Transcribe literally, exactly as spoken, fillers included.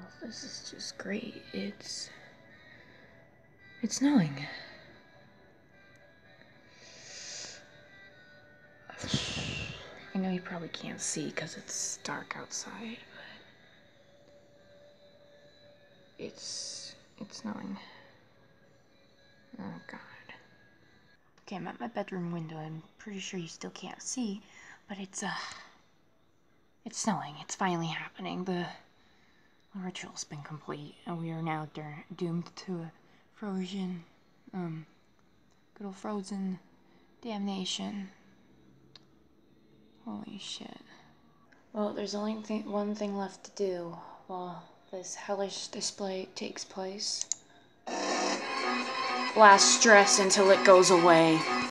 this is just great. It's it's snowing. I know you probably can't see because it's dark outside, but it's it's snowing. Oh God. Okay, I'm at my bedroom window. I'm pretty sure you still can't see, but it's uh it's snowing. It's finally happening. The The ritual's been complete, and we are now doomed to a frozen, um, good old frozen damnation. Holy shit. Well, there's only th one thing left to do while this hellish display takes place. Blast stress until it goes away.